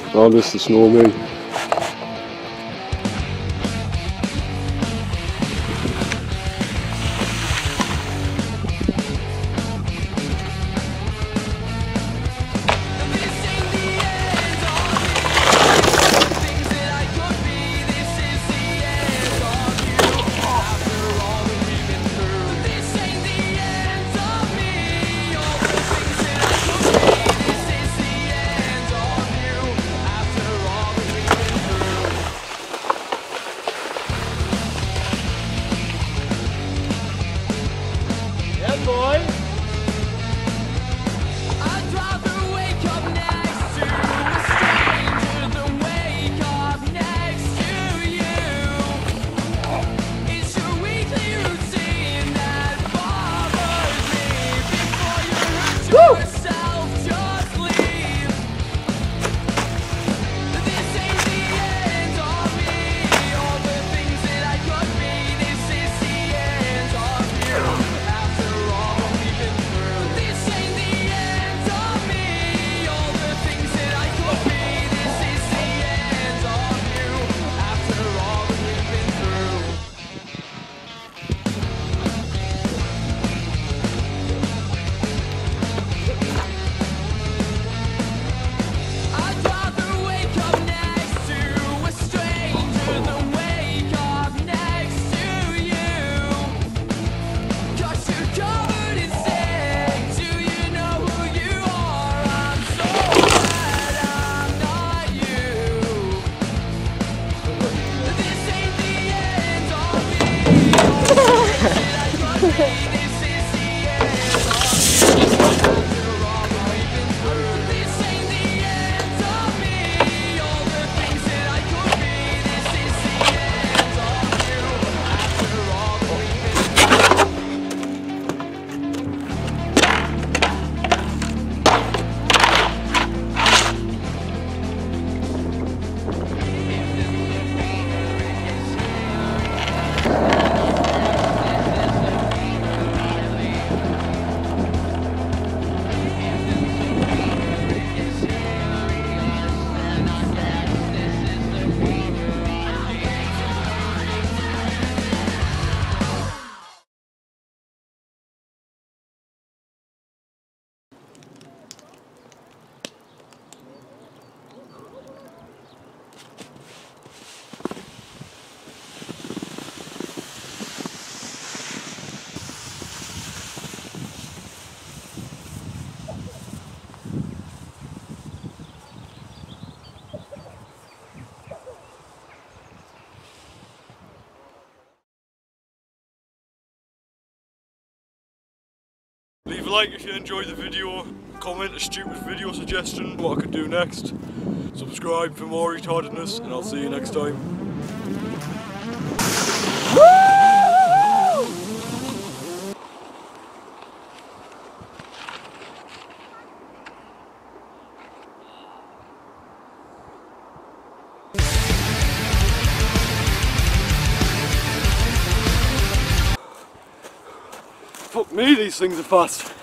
Oh, this is the snowman. Boy. I'd rather wake up next to a stranger than wake up next to you. It's your weekly routine that bothers me. Before you hurt yourself, just leave. This ain't the end of me. All the things that I could be. This is the end of you. Leave a like if you enjoyed the video, comment a stupid video suggestion, what I could do next, subscribe for more retardedness, and I'll see you next time. Fuck me, these things are fast.